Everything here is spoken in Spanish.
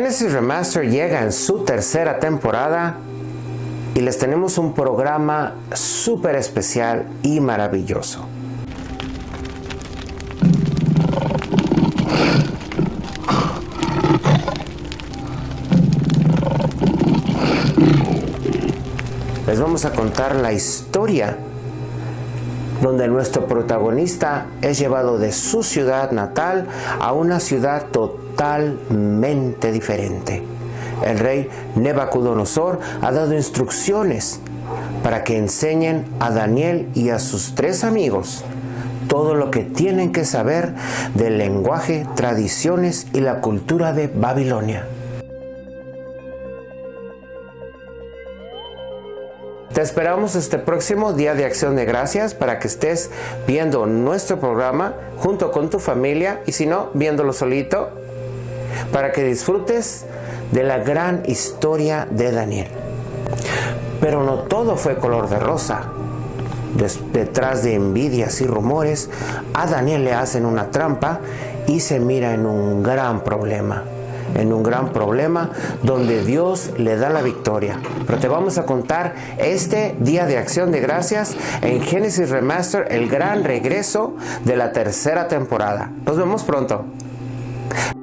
Génesis Remaster llega en su tercera temporada y les tenemos un programa súper especial y maravilloso. Les vamos a contar la historia donde nuestro protagonista es llevado de su ciudad natal a una ciudad totalmente diferente. El rey Nabucodonosor ha dado instrucciones para que enseñen a Daniel y a sus 3 amigos todo lo que tienen que saber del lenguaje, tradiciones y la cultura de Babilonia. Te esperamos este próximo Día de Acción de Gracias para que estés viendo nuestro programa junto con tu familia y si no, viéndolo solito, para que disfrutes de la gran historia de Daniel. Pero no todo fue color de rosa. Detrás de envidias y rumores, a Daniel le hacen una trampa y se mira en un gran problema. Donde Dios le da la victoria. Pero te vamos a contar este Día de Acción de Gracias en Génesis Remaster, el gran regreso de la tercera temporada. Nos vemos pronto.